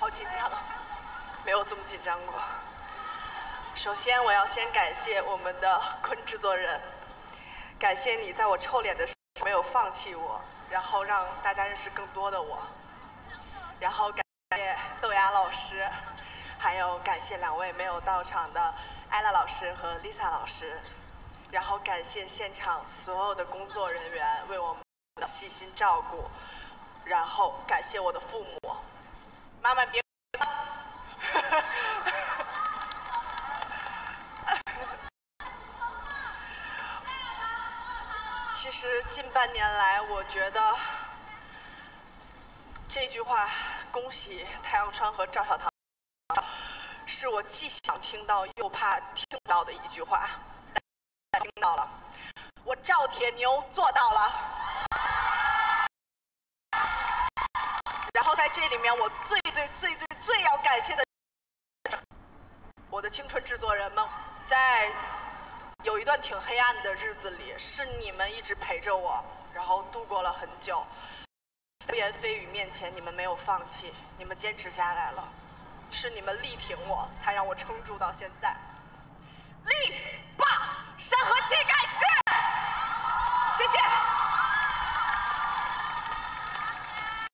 紧张，没有这么紧张过。首先，我要先感谢我们的坤制作人，感谢你在我臭脸的时候没有放弃我，然后让大家认识更多的我。然后感谢豆芽老师，还有感谢2位没有到场的艾拉老师和 Lisa 老师。然后感谢现场所有的工作人员为我们的细心照顾。然后感谢我的父母，妈妈别。其实近半年来，我觉得这句话“恭喜太阳川和赵小棠”是我既想听到又怕听到的一句话。但听到了，我赵铁牛做到了。然后在这里面，我最要感谢的，我的青春制作人们，在有一段挺黑暗的日子里，是你们一直陪着我，然后度过了很久。流言蜚语面前，你们没有放弃，你们坚持下来了，是你们力挺我，才让我撑住到现在。